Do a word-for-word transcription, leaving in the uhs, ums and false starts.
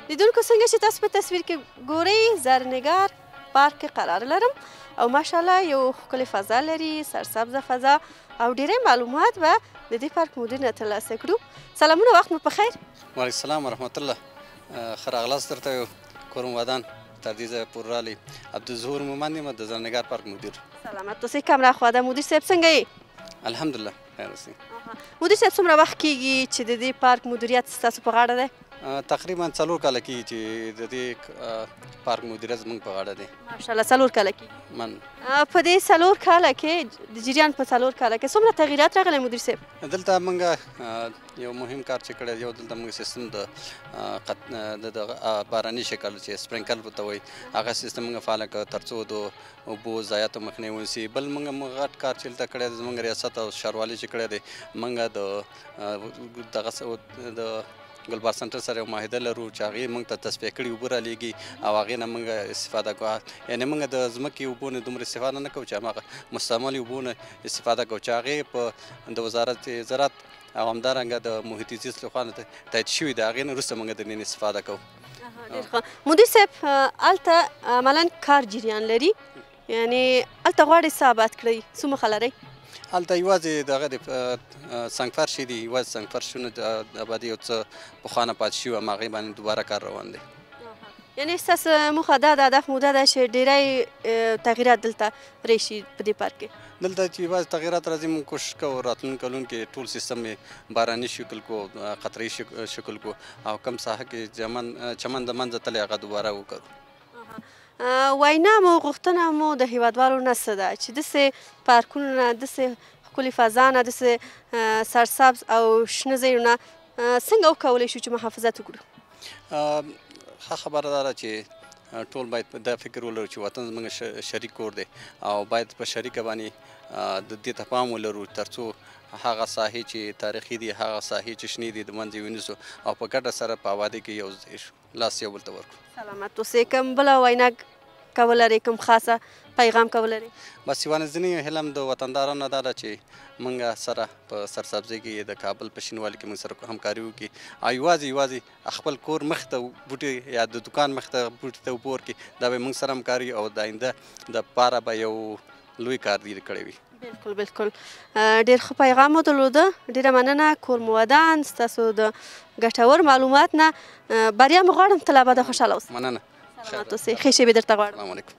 لیدونکو څنګه چې تاسو په تصویر کې ګورئ زرنګار پارک کې قرار لرم او ماشاءالله یو ښکلې فضا لري، سرسبزه فضا او ډېری معلومات به د دې پارک مدیر نه ترلاسه کړو. سلامونه، وخت مو په خیر. وعلیکم السلام ورحمت الله. ښه راغلاست درته یو کوم ودان تر دې ځایه پورې راغلی. عبدالظهور مومند یم د زرنګار پارک مدیر. سلامت اوسئ. کامره خوا ده مدیر صاحب، څنګه یې؟ الحمدلله خیر اوسئ. مدیر صاحب څومره وخت کېږي چې د دې پارک مدیریت ستاسو په غاړه دی؟ تقریبا څلور کاله کېږي چې د دې پارک مدیریت زموږ په غاړه دی. ماشاءالله څلور کاله کېږي. من په دې څلور کاله کې د جریان په څلور کاله کې څومره تغییرات راغلی مدیر صاحب؟ دلته موږ یو مهم کار چې کړی یو دلته موږ سیستم د د باراني شکل چې سپرینکل ورته وایي هغه سیستم موږ فعاله کړ تر څو د اوبو ضایعاتو مخنیوی ونیسي. بل موږ غټ کار چې دلته کړی دی زموږ ریاست او ښاروالي چې کړی دی موږ د دغه د ګلبار سنټر سره یو معاهده لرو چې هغې موږ ته تصفیه کړي اوبه رالیږي او هغې نه موږ استفاده کوو. یعنې موږ د ځمکې اوبو نه دومره استفاده نه کوو چې هماغه مستعملې اوبو نه استفاده کوو چې هغې په د وزارت زراعت او همدارنګه د محیطي زیست لخوا نه تایید شوي د هغې نه وروسته موږ د نن استفاده کوو. ډېر ښه. مدیر صاحب هلته عملا کار جریان لري، یعنې هلته غواړئ څه آباد کړئ، څه موخه لرئ؟ هلته یوازې دغه د سنګ فرشې دي، یوازې سنګ فرشونه د آبادي یو څه پخوانه پاتې شوي هم هغې باندې دوباره کار روان دی. یعنې ستاسو موخه دا ده، هدف مو دا ده چې ډېری تغییرات دلته راشي په دې پارک کې؟ دلته چې یوازې تغییرات راځي موږ کوشش کوو راتلونکي کلونو کې ټول سیستم یې باراني شکل کو، قطره‌ایي شکل کو او کم ساحه کې چمن چمن د منځه تللی هغه دوباره وکړو. وینا مو غوښتنه مو د هیوادوالو نه څه ده چې داسې پارکونو نه، داسې ښکلې فضا نه، داسې سرسبز او شنه ځایونه څنګه وکولی شو چې محافظت وکړو؟ ښه خبره دا ده چې ټول باید دا فکر ولرو چې وطن زموږ شریک کور دی او باید په شریکه باندې د دې ته پام ولرو تر څو هغه ساحې چې تاریخي دي، هغه ساحې چې شنې دي د منځه ونیسو او په ګډه سره په آبادۍ کې یو ځای شو، لاس یو بل ته ورکړو. سلامت اوسئ. کوم بله وینا کول لرئ، کوم خاصه پیغام کول لرئ؟ بس یوه نزدنۍ هیله هم د وطندارانو دا ده چې موږ سره په سرسبزۍ کې د کابل په شینوالي کې موږ سره همکاري وکړي او یوازې یوازې خپل کور مخ ته بوټي یا د دکان مخ ته بوټي ته اوبه ورکړي، دا به موږ سره همکاري او د آینده دپاره به یو لوی کار دیر کړی وي. بالکل بالکل. ډېر ښه پیغام مو درلوده، ډېره مننه. کور مو ودان، ستاسو د ګټور معلومات نه بریا مو غواړم. تل ابده خوشحاله اوسئ. مننه. سلامت اوسئ. ښې شېبې درته غواړم. السلام علیکم.